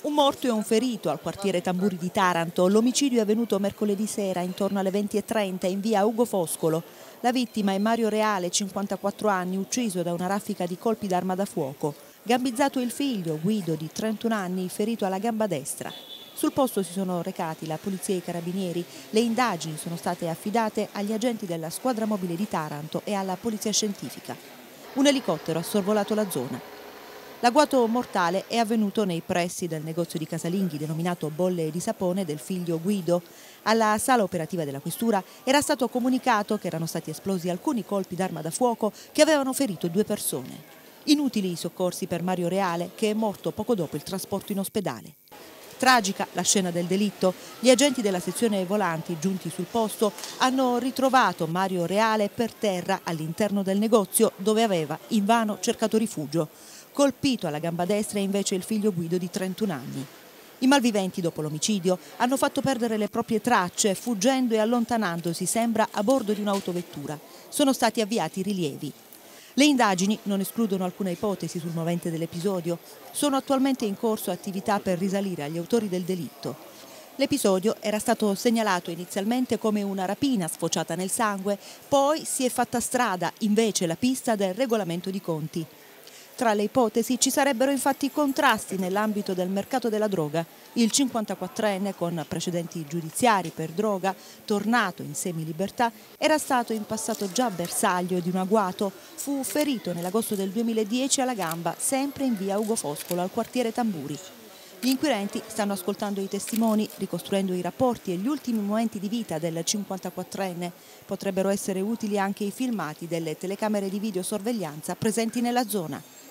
Un morto e un ferito al quartiere Tamburi di Taranto. L'omicidio è avvenuto mercoledì sera intorno alle 20:30 in via Ugo Foscolo. La vittima è Mario Reale, 54 anni, ucciso da una raffica di colpi d'arma da fuoco. Gambizzato il figlio, Guido, di 31 anni, ferito alla gamba destra. Sul posto si sono recati la polizia e i carabinieri. Le indagini sono state affidate agli agenti della squadra mobile di Taranto e alla polizia scientifica. Un elicottero ha sorvolato la zona. L'agguato mortale è avvenuto nei pressi del negozio di casalinghi denominato Bolle di Sapone del figlio Guido. Alla sala operativa della questura era stato comunicato che erano stati esplosi alcuni colpi d'arma da fuoco che avevano ferito 2 persone. Inutili i soccorsi per Mario Reale, che è morto poco dopo il trasporto in ospedale. Tragica la scena del delitto. Gli agenti della sezione volanti giunti sul posto hanno ritrovato Mario Reale per terra all'interno del negozio dove aveva invano cercato rifugio. Colpito alla gamba destra è invece il figlio Guido di 31 anni. I malviventi, dopo l'omicidio, hanno fatto perdere le proprie tracce, fuggendo e allontanandosi, sembra, a bordo di un'autovettura. Sono stati avviati rilievi. Le indagini non escludono alcuna ipotesi sul movente dell'episodio. Sono attualmente in corso attività per risalire agli autori del delitto. L'episodio era stato segnalato inizialmente come una rapina sfociata nel sangue, poi si è fatta strada invece la pista del regolamento di conti. Tra le ipotesi ci sarebbero infatti contrasti nell'ambito del mercato della droga. Il 54enne, con precedenti giudiziari per droga, tornato in semilibertà, era stato in passato già bersaglio di un agguato. Fu ferito nell'agosto del 2010 alla gamba, sempre in via Ugo Foscolo, al quartiere Tamburi. Gli inquirenti stanno ascoltando i testimoni, ricostruendo i rapporti e gli ultimi momenti di vita del 54enne. Potrebbero essere utili anche i filmati delle telecamere di videosorveglianza presenti nella zona.